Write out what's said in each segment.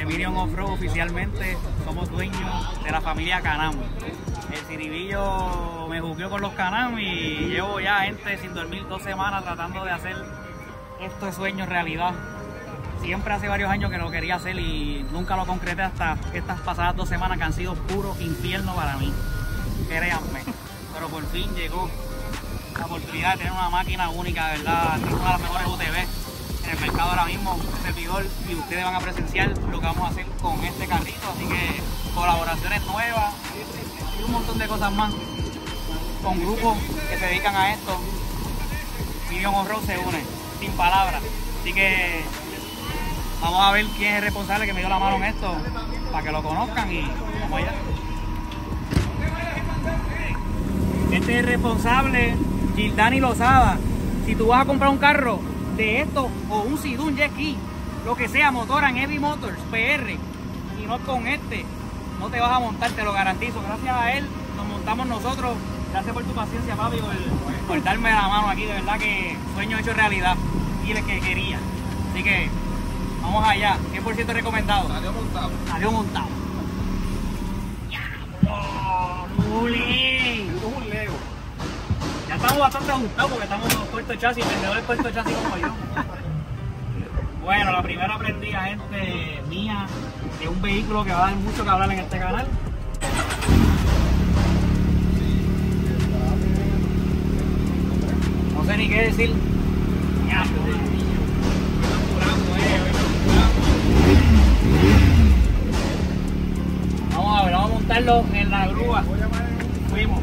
Minion Off-Road oficialmente somos dueños de la familia Can-Am. El Ciribillo me jugueó con los Can-Am y llevo ya, gente, sin dormir 2 semanas tratando de hacer estos sueños realidad. Siempre hace varios años que lo quería hacer y nunca lo concreté hasta estas pasadas 2 semanas que han sido puro infierno para mí. Créanme. Pero por fin llegó la oportunidad de tener una máquina única, de verdad. Es una de las mejores UTV en el mercado ahora mismo, un servidor, y ustedes van a presenciar lo que vamos a hacer con este carrito. Así que colaboraciones nuevas y un montón de cosas más con grupos que se dedican a esto. Minion Off-Road se une, sin palabras. Así que vamos a ver quién es el responsable que me dio la mano en esto, para que lo conozcan y vamos allá. Este es el responsable, Gildani Lozada. Si tú vas a comprar un carro de esto o un Sidún Jet Ski, lo que sea, motora en Heavy Motors, PR, y no con este, no te vas a montar, te lo garantizo. Gracias a él nos montamos nosotros. Gracias por tu paciencia, papi, por darme la mano aquí. De verdad que sueño hecho realidad y el que quería. Así que vamos allá, 100% recomendado. Adiós montado. Adiós montado. ¡Luli! Es un Leo. Ya estamos bastante ajustados porque estamos puestos chasis, vendedores puestos chasis como yo. Bueno, la primera aprendida, gente mía, de un vehículo que va a dar mucho que hablar en este canal. No sé ni qué decir. Ya, vamos a ver, vamos a montarlo en la grúa. Fuimos.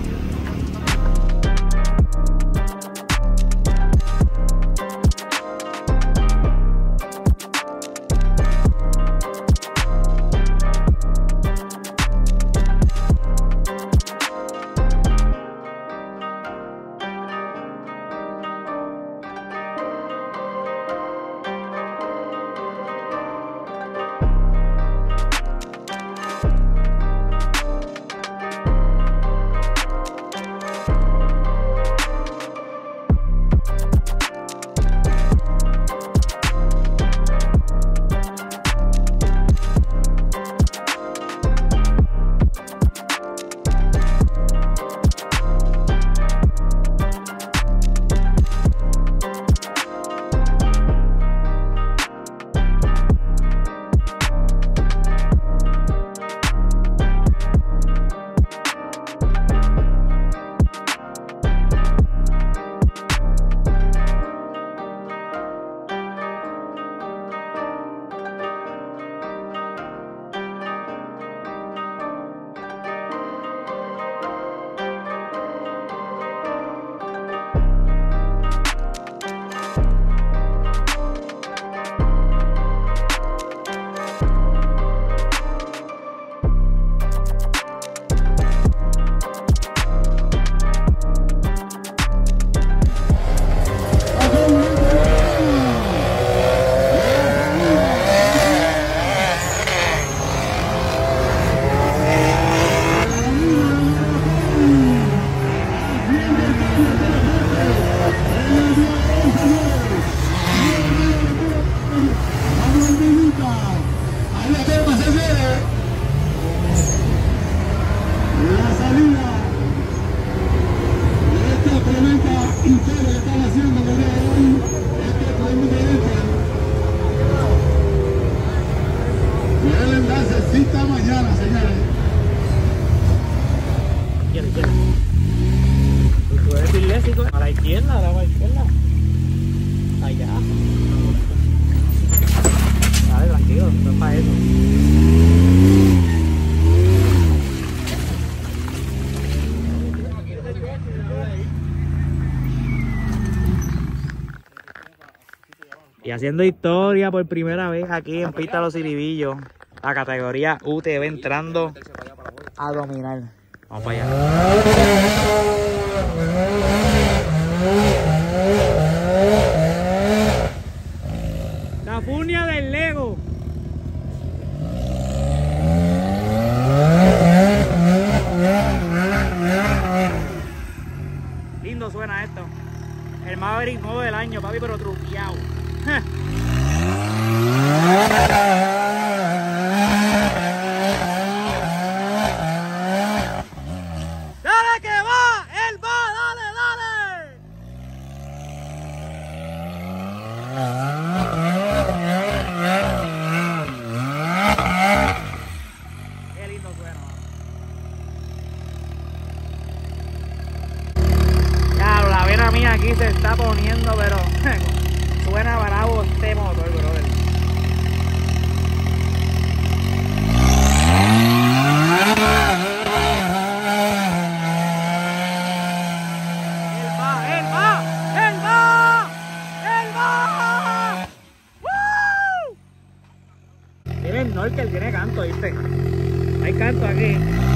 A la izquierda, a la izquierda. Allá. Dale, tranquilo, no es para eso. Y haciendo historia por primera vez aquí en Pista Los Ciribillos, la categoría UTV entrando a dominar. Vamos para allá. La funia del Lego. Lindo suena esto. El Maverick nuevo del año, papi, pero truqueado. guagua mía aquí se está poniendo, pero suena bravo este motor, brother. Tiene el Norkel, tiene canto, ¿viste? Hay canto aquí.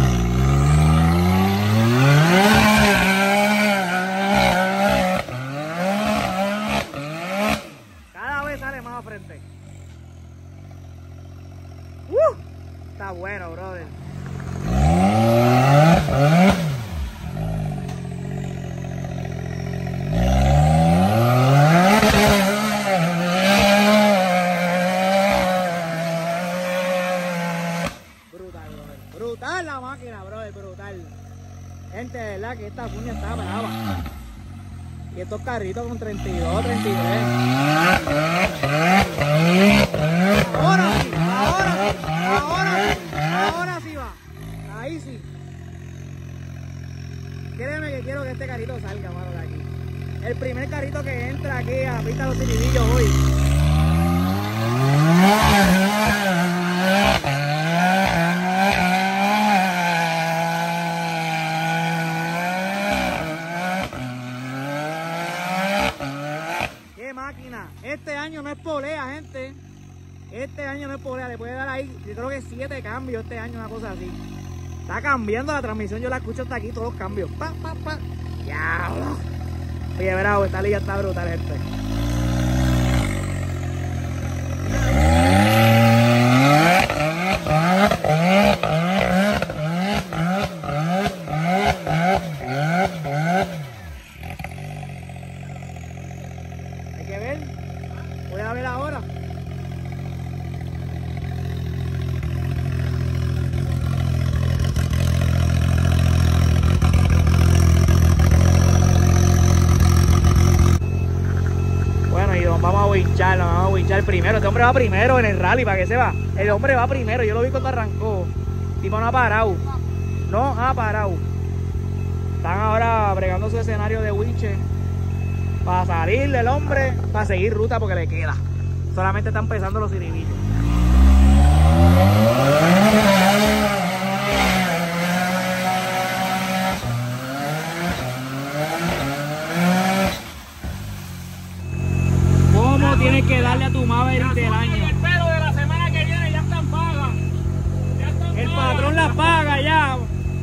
Cada vez sale más a frente. Está bueno, brother. Brutal la máquina, brother, brutal. Gente, de verdad que esta cuña está brava. Y estos carritos con 32, 33. Ahora sí, ahora sí va. Ahí sí. Créeme que quiero que este carrito salga, mano, de aquí. El primer carrito que entra aquí a pista los Ciribillos hoy. Este año no es polea, gente. Este año no es polea. Le puede dar ahí, yo creo que 7 cambios este año, una cosa así. Está cambiando la transmisión, yo la escucho hasta aquí, todos los cambios. Pa, pa, pa. Ya. Oye, bravo, esta liga está brutal, gente. Hay que ver. Voy a ver ahora. Bueno, y nos vamos a winchar primero. Este hombre va primero en el rally, para que se va. El hombre va primero, yo lo vi cuando arrancó. El tipo no ha parado. No ha parado. Están ahora bregando su escenario de winche para salir del hombre, para seguir ruta porque le queda. Solamente están empezando los Ciribillos. ¿Cómo tienes que darle a tu Maverick del año? El pelo de la semana que viene ya están pagas. El patrón las paga ya.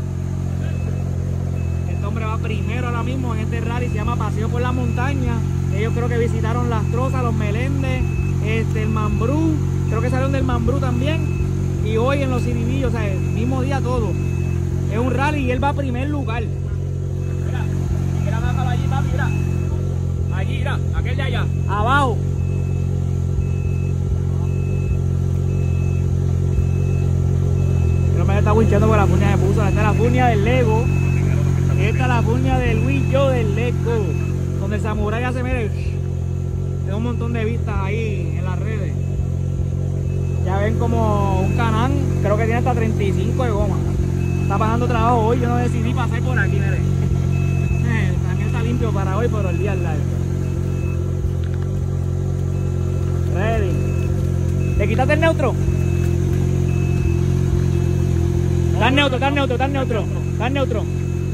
Este hombre va primero ahora mismo en este rally, se llama Paseo por la Montaña. Ellos creo que visitaron Las Trozas, Los Meléndez, el Mambrú, creo que salieron del Mambrú también. Y hoy en los Ciribillos, o sea, el mismo día todo. Es un rally y él va a primer lugar. Mira, mándalo allí, papi, mira. Allí, mira, aquel de allá. Abajo. Pero me está winchando con la puña de puso. Esta es la puña del Lego. Esta es la puña del Wii Yo del Lego. Donde el Samurai hace, mire, tengo un montón de vistas ahí en las redes. Ya ven como un Canán, creo que tiene hasta 35 de goma. Está pasando trabajo hoy, yo no decidí pasar por aquí, mire. También está limpio para hoy, pero el día es largo. Ready. ¿Le quitaste el neutro? Está neutro, está neutro, está neutro. Está neutro.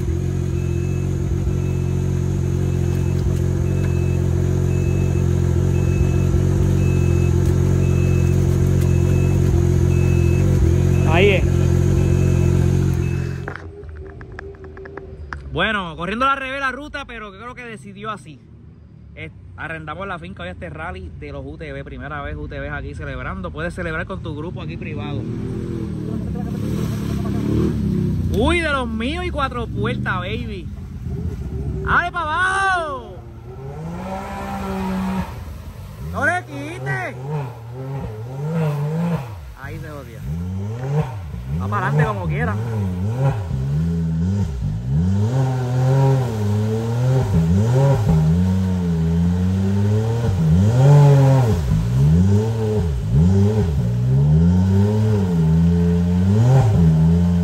Ahí es. Bueno, corriendo la revela ruta, pero creo que decidió así. Arrendamos la finca hoy a este rally de los UTV. Primera vez UTV aquí celebrando. Puedes celebrar con tu grupo aquí privado. Uy, de los míos y 4 puertas, baby. ¡Abre para abajo! ¡No le quites! Ahí se odia. Va para adelante como quiera.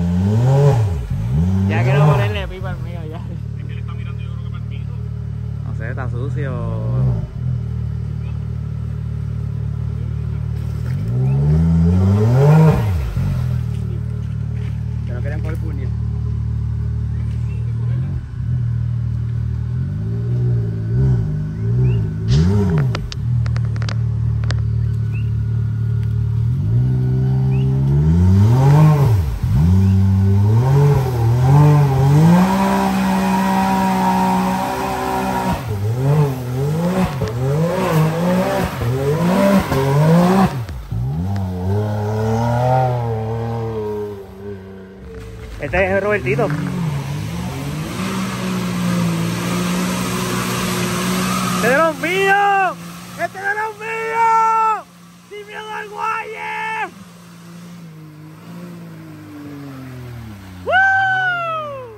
Ya quiero ponerle pipa al mío ya. Es que le está mirando yo creo que para el piso. está sucio. Que no querían coger puño. Este es Robertito. ¡Este de los míos! ¡Este de los míos! ¡Sin miedo al guaye! ¡Woo!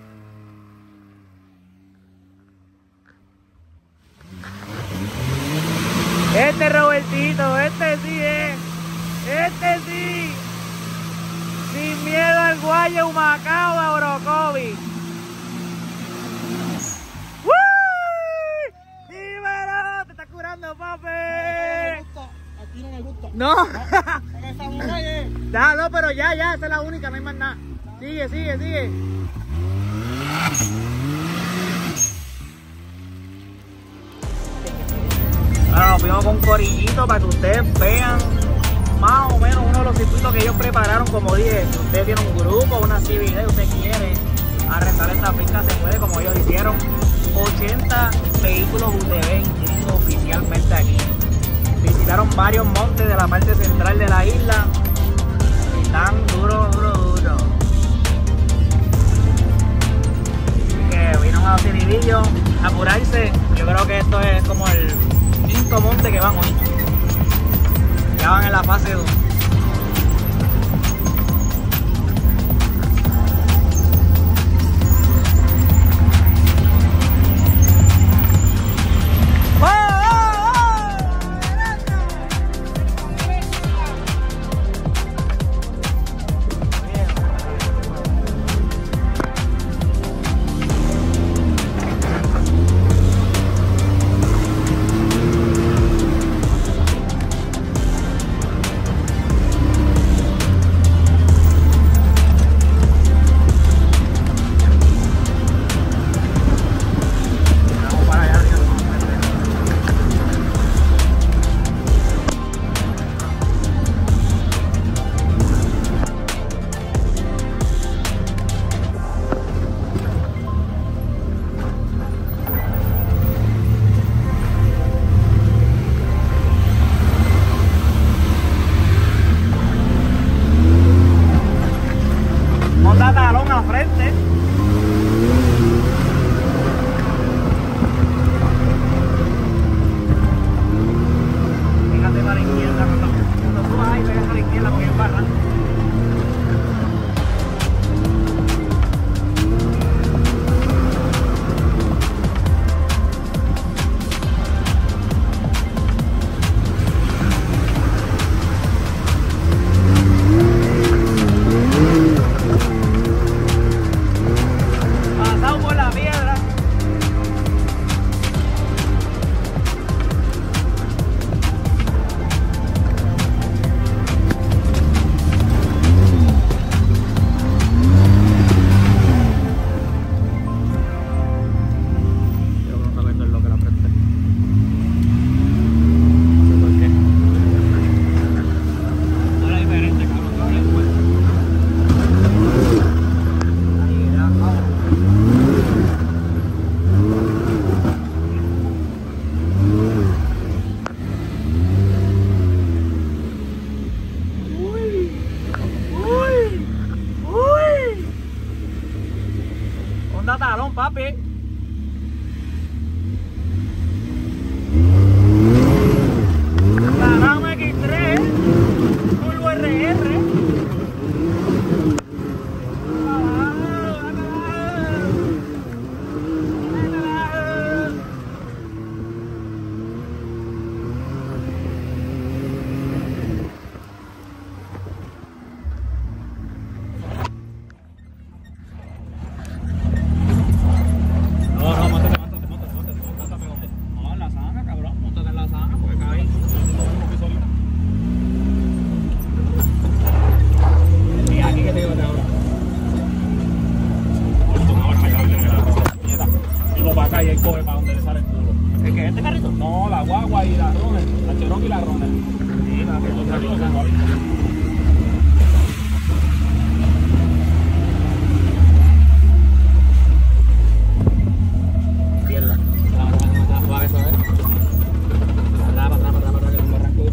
Este Robertito, este sí es. Este sí. Sin miedo al guaye Humacao de Orocovi. ¡Uy! ¡Dímelo! ¡Te está curando, papi! Aquí no me gusta. No. No. No, pero ya, esa es la única, no hay más nada. Sigue. Ahora nos fuimos con un corillito para que ustedes vean más o menos uno de los circuitos que ellos prepararon. Como dije, si usted tiene un grupo, una actividad y usted quiere arrendar esta pista, se puede, como ellos hicieron. 80 vehículos UTV inscritos oficialmente aquí. Visitaron varios montes de la parte central de la isla y están duro. Así que vino a Ciribillo a apurarse. Yo creo que esto es como el quinto monte que van hoy. Ya van en la fase 2. papi. Paramos X3, Turbo RR. coge para donde le sale el culo. ¿El qué? ¿Este carrito? No, la guagua y la Runner, la Cherokee y la Runner. Sí, papi. Los carritos son igualitos. Pierda. Suave, suave. Para atrás, que no me arrancó.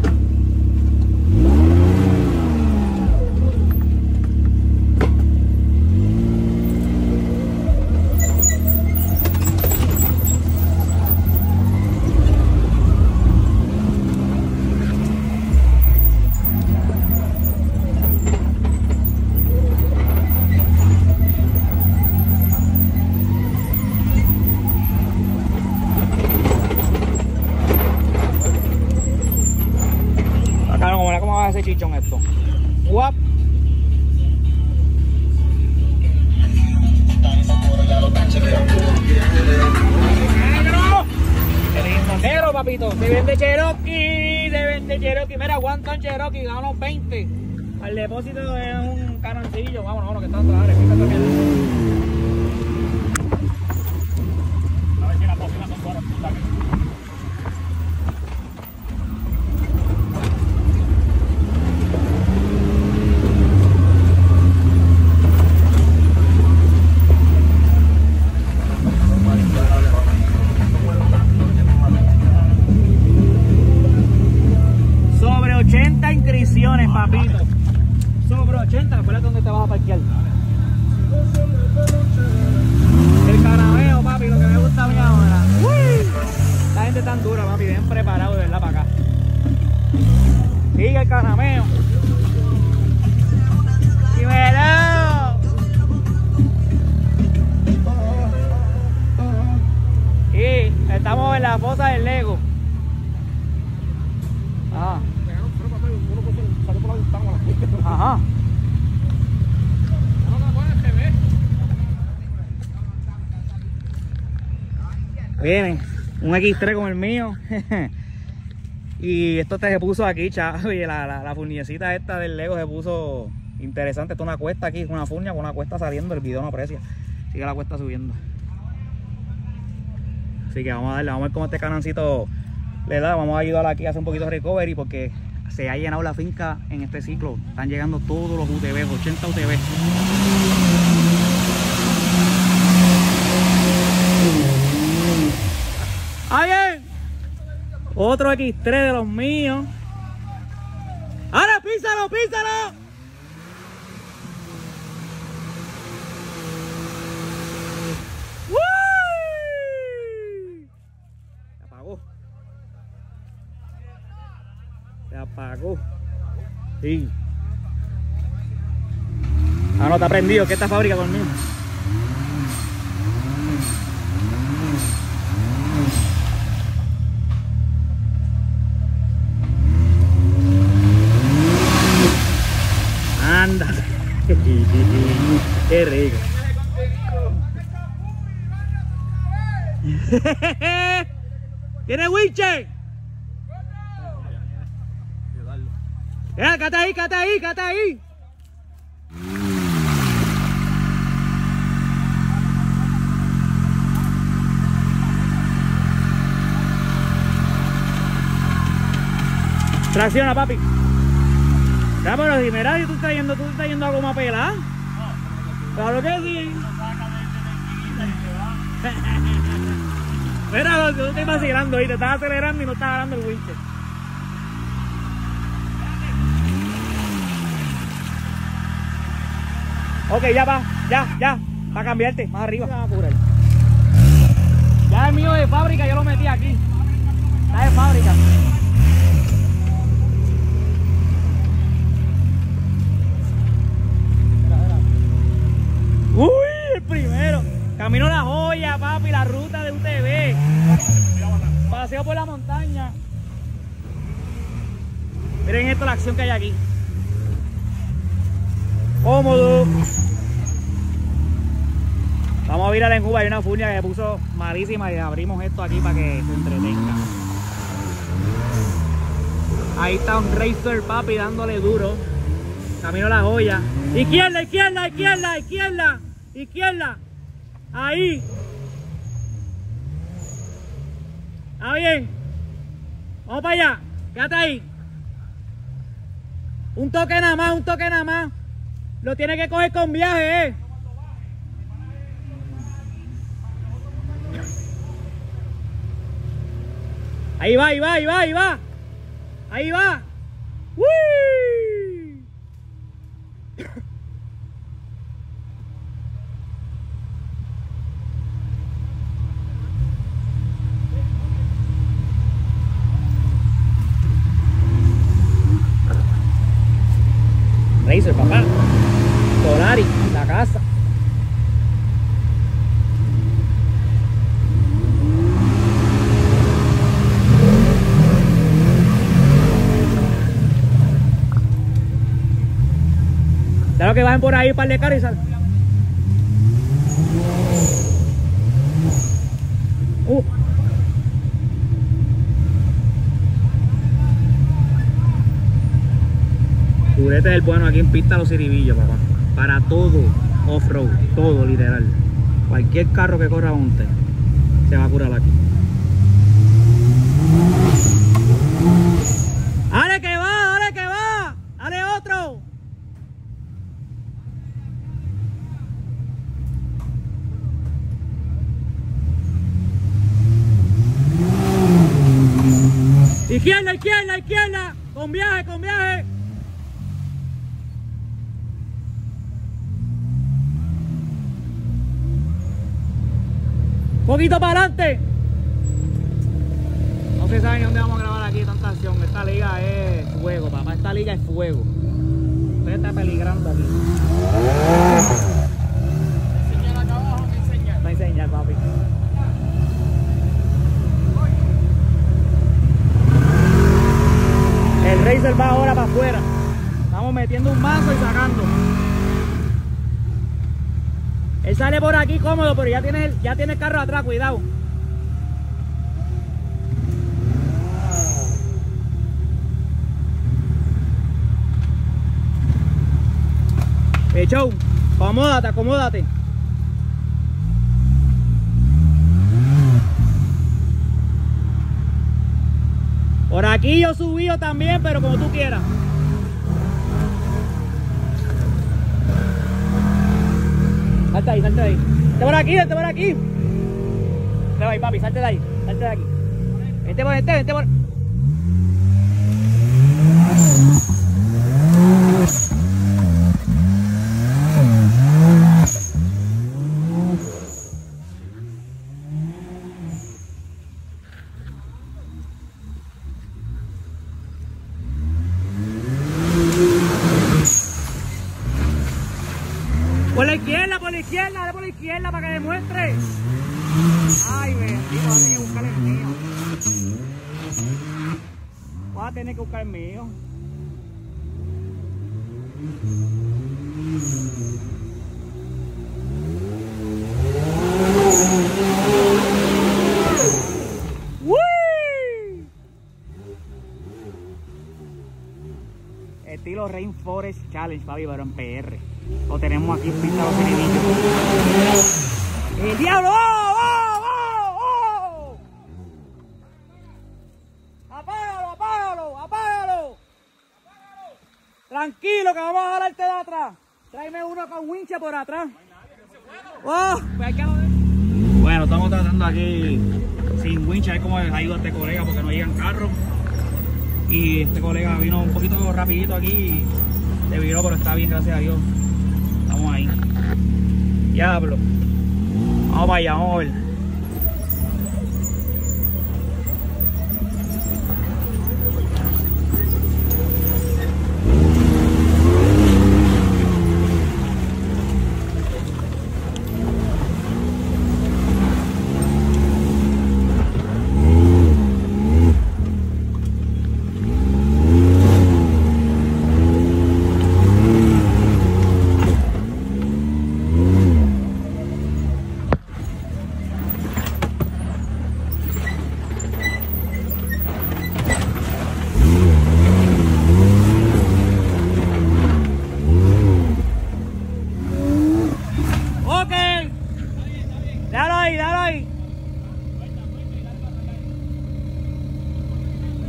¿Cómo va ese chichón esto? Guap. Negro, papito. Se vende Cherokee, se vende Cherokee. Mira, aguantan Cherokee, ganamos 20. Al depósito es un canancillo. Vámonos, que están atrás. A ver si las bocinas son buenas, puta. Sobre 80 inscripciones, papito. Sobre 80, acuérdate dónde te vas a parquear. El canabeo, papi, lo que me gusta a mí ahora. ¡Uy! La gente tan dura, papi, bien preparado de verdad para acá. Sigue el canameo. ¡Dímelo! Y estamos en la fosa del Lego. Ajá. Ajá. Viene un X3 como el mío. Y esto se puso aquí, chavo. Y la furniecita esta del Lego se puso interesante. Esto es una cuesta aquí, una furnia con una cuesta saliendo. El video no aprecia. Sigue la cuesta subiendo. Así que vamos a darle, vamos a ver cómo este canancito le da. Vamos a ayudar aquí a hacer un poquito de recovery porque se ha llenado la finca en este ciclo. Están llegando todos los UTV, 80 UTV. ¡Ahí bien! Otro X3 de los míos. ¡Ahora písalo, písalo! ¡Uy! Se apagó. Se apagó. Sí. Ah, no, está prendido. ¿Qué esta fábrica conmigo? Anda. Qué rico. ¿Tiene winche? Cata ahí, cata ahí, cata ahí. Tracciona, papi. Ya, pero si mira, tú estás yendo a goma pelada. Claro que sí. Mira, tú estás vacilando y te estás acelerando y no estás agarrando el winche. Ok, ya va, ya, para cambiarte, más arriba. Ya el mío de fábrica, yo lo metí aquí. Está de fábrica. Uy, el primero. Camino La Joya, papi, la ruta de UTV. Paseo por la montaña. Miren esto, la acción que hay aquí. Cómodo. Vamos a virar en Cuba. Hay una furnia que se puso malísima y abrimos esto aquí para que se entretenga. Ahí está un Racer, papi, dándole duro. Camino La Joya. Izquierda, izquierda, izquierda, izquierda, izquierda. Ahí. ¿Está bien? Vamos para allá. Quédate ahí. Un toque nada más, un toque nada más. Lo tiene que coger con viaje, Ahí va, ahí va, ahí va, ahí va. Ahí va. ¡Uy! Racer, papá. Solari, la casa. Claro que bajen por ahí un par de carros y sal. Purete es el bueno aquí en pista Los Ciribillos, papá. Para todo off-road, todo literal. Cualquier carro que corra monte se va a curar aquí. ¡Dale que va! ¡Dale que va! ¡Dale otro! Izquierda, izquierda, izquierda. Con viaje, con viaje. Poquito para adelante. No se sabe ni dónde vamos a grabar aquí tanta acción. Esta liga es fuego, papá. Esta liga es fuego. Usted está peligrando aquí. Enseñar acá abajo, me enseñar. Va a enseñar, papi. El Racer va ahora para afuera. Estamos metiendo un mazo y sacando. Él sale por aquí cómodo, pero ya tiene el carro atrás, cuidado. Show, acomódate, acomódate. Por aquí yo subí también, pero como tú quieras. Salte ahí, salte de ahí. Vete por aquí, vete por aquí. Vete por ahí, papi, salte de ahí, salte de aquí. Vete por este, vete por... Por la izquierda, dale por la izquierda para que demuestre. Ay, bendito, voy a tener que buscar el mío. Voy a tener que buscar el mío. ¡Uy! Estilo Rainforest Challenge, papi, pero en PR. Lo tenemos aquí en pista Los Ciribillos. ¡El diablo! ¡Oh! ¡Apágalo, apágalo, apágalo! Tranquilo, que vamos a jalarte de atrás. Tráeme uno con wincha por atrás. ¡Oh! Bueno, estamos tratando aquí sin wincha. Es como ha ido este colega porque no llegan carros. Y este colega vino un poquito rapidito aquí. Se viró, pero está bien, gracias a Dios. Estamos ahí. Diablo. Vamos para allá, vamos a ver.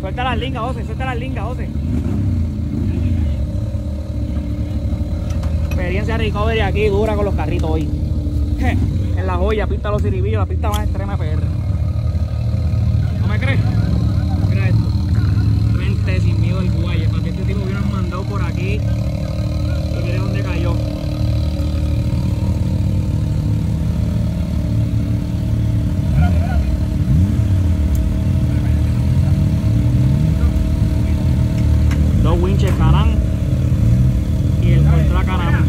Suelta las lingas, José, suelta las lingas, José. Experiencia recovery aquí dura con los carritos hoy. En La Joya, pista Los Ciribillos, la pista más extrema de PR. ¿No me crees? Mira esto. Mente sin miedo al guaye. Para que este tipo hubiera mandado por aquí. Y mire dónde cayó. Dos winches Can-Am y el contra Can-Am.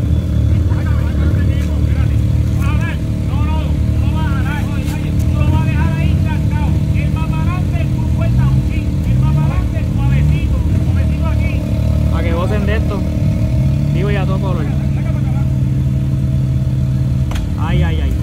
Para que gocen de esto, vivo y a todo color. Ay, ay, ay.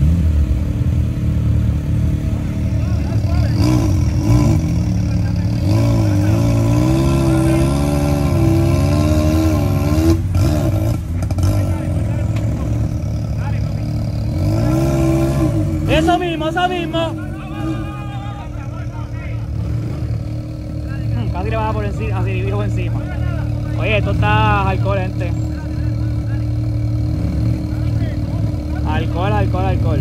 Eso mismo, eso mismo. Casi le vas a por encima, así viejo encima. Oye, esto está alcohol, gente. Alcohol, alcohol, alcohol.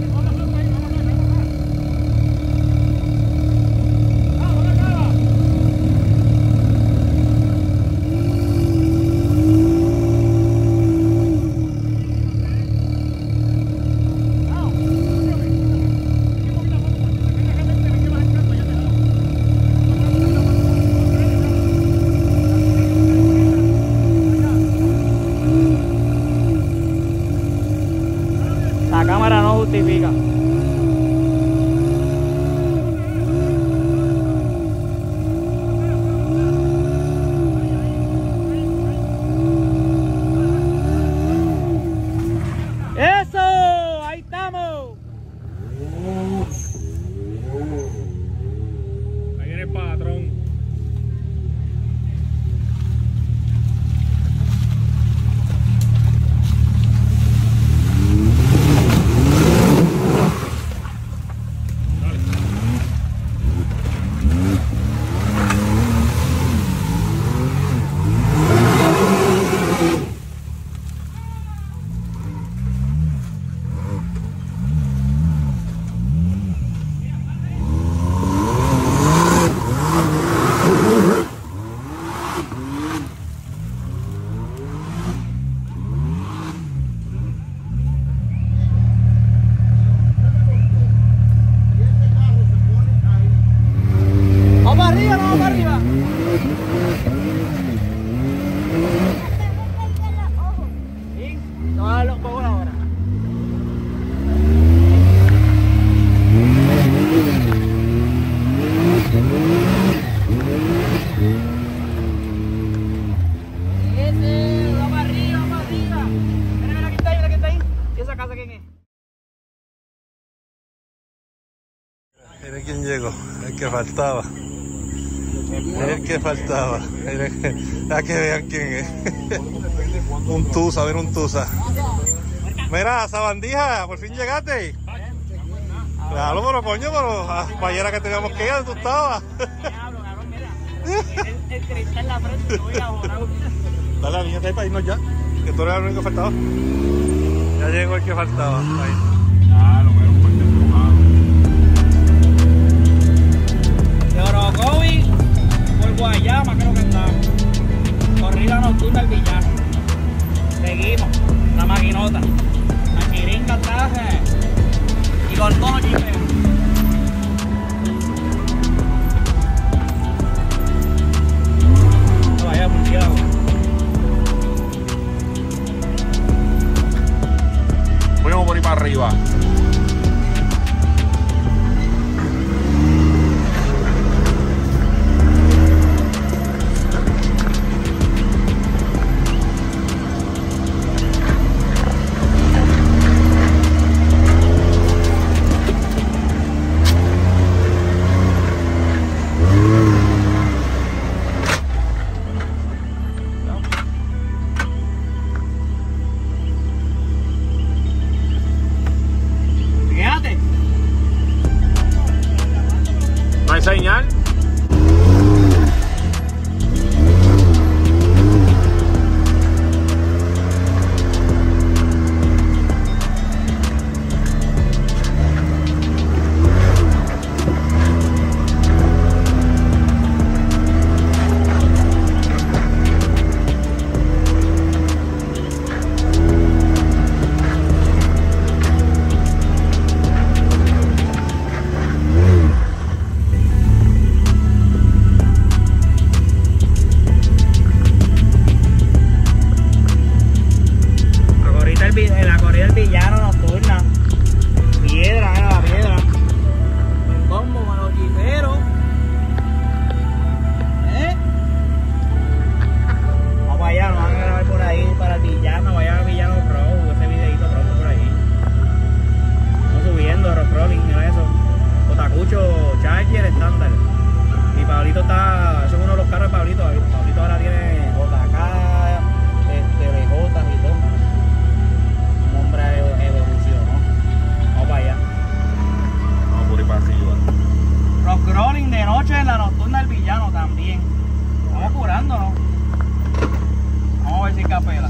La cámara no justifica. ¡Eso! ¡Ahí estamos! Ahí viene el patrón. ¡Vamos arriba, vamos arriba! ¿Sí? Te voy a dar un poco ahora. Ese, vamos arriba, vamos arriba. Mira, mira, ¿quién está ahí? ¿Y esa casa quién es? Mira quién llegó, el que faltaba. El que faltaba. A que vean quién es. Un tusa, ven un tusa. Mira, Sabandija, por fin llegaste. Claro, pero coño, pero para ayer que teníamos que ir, tú estabas. El cristal en la frente, voy a volar. Dale a la niña para irnos ya, que tú eres el único que faltaba. Ya llegó el que faltaba. Ahí. Ah, lo veo un fuerte empujado. De Orocovi por Guayama creo que andamos. Corrida nocturna al villano. Seguimos. La maquinota. La chiringa está y con tono chipero. No vaya murciélago. Vamos por ahí para arriba. ¿No hay señal? noche en la nocturna del villano también. Estamos curándonos. Vamos a ver si capela.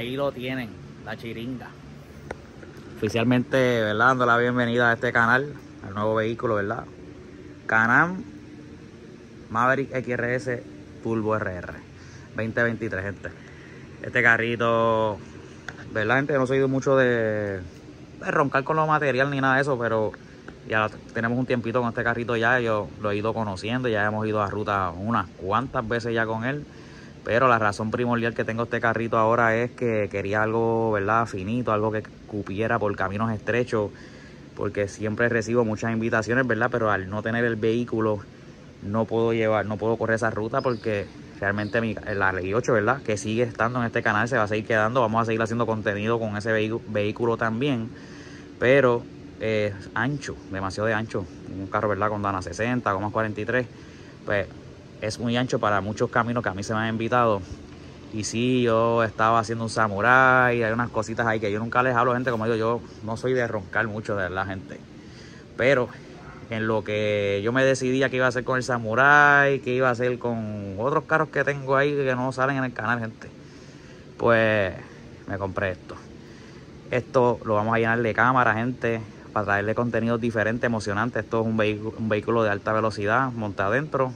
ahí lo tienen, la chiringa. Oficialmente, ¿verdad? Dando la bienvenida a este canal, al nuevo vehículo, ¿verdad? Can-Am Maverick XRS Turbo RR 2023, gente. Este carrito, ¿verdad, gente? No soy mucho de roncar con los materiales ni nada de eso, pero ya tenemos un tiempito con este carrito ya. Yo lo he ido conociendo, ya hemos ido a ruta unas cuantas veces ya con él. Pero la razón primordial que tengo este carrito ahora es que quería algo, ¿verdad? Finito, algo que cupiera por caminos estrechos, porque siempre recibo muchas invitaciones, ¿verdad? Pero al no tener el vehículo no puedo correr esa ruta, porque realmente la Ley 8, ¿verdad? Que sigue estando en este canal, se va a seguir quedando. Vamos a seguir haciendo contenido con ese vehículo también, pero es ancho, demasiado de ancho. Un carro, ¿verdad? Con Dana 60, gomas 43, pues es muy ancho para muchos caminos que a mí se me han invitado. Y sí, yo estaba haciendo un Samurai, hay unas cositas ahí que yo nunca les hablo, gente. Como digo, yo no soy de roncar mucho, de verdad, gente. Pero en lo que yo me decidía qué iba a hacer con el Samurai, qué iba a hacer con otros carros que tengo ahí que no salen en el canal, gente, pues me compré esto. Esto lo vamos a llenar de cámara, gente, para traerle contenidos diferentes, emocionantes. Esto es un vehículo de alta velocidad, monta adentro.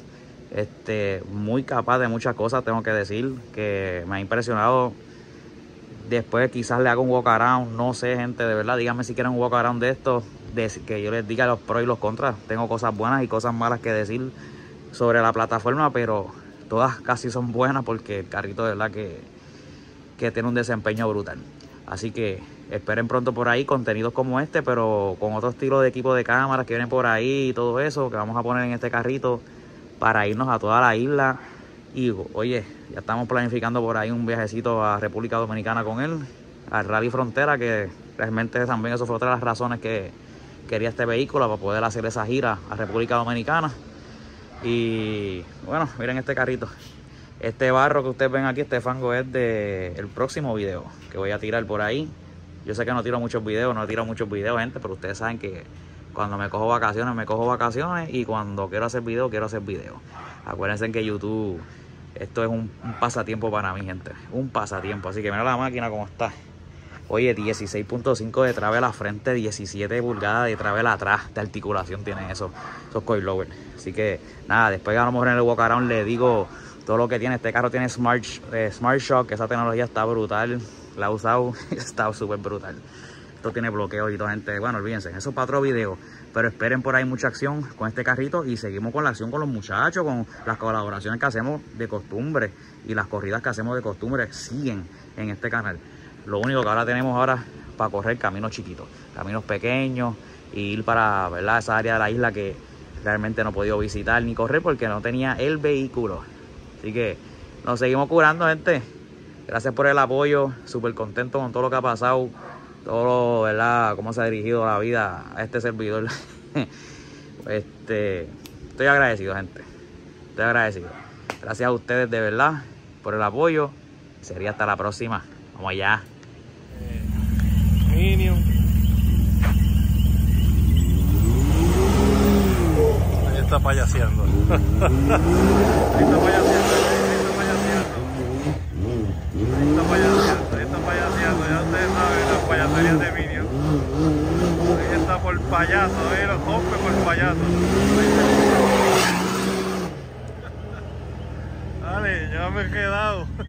Muy capaz de muchas cosas, tengo que decir, que me ha impresionado. Después quizás le haga un walk around, no sé, gente, de verdad, díganme si quieren un walk around de esto, que yo les diga los pros y los contras. Tengo cosas buenas y cosas malas que decir sobre la plataforma, pero todas casi son buenas, porque el carrito de verdad que tiene un desempeño brutal. Así que esperen pronto por ahí contenidos como este, pero con otro estilo de equipo de cámaras que vienen por ahí y todo eso que vamos a poner en este carrito para irnos a toda la isla. Y oye, ya estamos planificando por ahí un viajecito a República Dominicana con él, al Rally Frontera, que realmente también eso fue otra de las razones que quería este vehículo, para poder hacer esa gira a República Dominicana. Y bueno, miren este carrito. Este barro que ustedes ven aquí, este fango, es del próximo video que voy a tirar por ahí. Yo sé que no tiro muchos videos, gente, pero ustedes saben que cuando me cojo vacaciones, y cuando quiero hacer video, Acuérdense que YouTube, esto es un pasatiempo para mí, gente. Un pasatiempo. Así que mira la máquina como está. Oye, 16.5 de travel a la frente, 17 pulgadas de travel atrás. De articulación tiene esos coilovers. Así que nada, después a lo mejor en el walk around le digo todo lo que tiene. Este carro tiene Smart Shock, que esa tecnología está brutal. La he usado, está súper brutal. Esto tiene bloqueo y todo, gente. Bueno, olvídense, eso es para otro video. Pero esperen por ahí mucha acción con este carrito. Y seguimos con la acción con los muchachos, con las colaboraciones que hacemos de costumbre. Y las corridas que hacemos de costumbre siguen en este canal. Lo único que ahora tenemos para correr caminos chiquitos, caminos pequeños, y ir para, ¿verdad?, esa área de la isla que realmente no he podido visitar ni correr porque no tenía el vehículo. Así que nos seguimos curando, gente. Gracias por el apoyo. Súper contento con todo lo que ha pasado. Todo, ¿verdad?, cómo se ha dirigido la vida a este servidor. Estoy agradecido, gente. Estoy agradecido. Gracias a ustedes, de verdad, por el apoyo. Sería hasta la próxima. Vamos allá. Minion. Ahí está payaseando. Ahí está payaseando. Ya ustedes saben las payaserías de Minion. Ahí está por payaso, los hombres por payaso. Dale, ya me he quedado.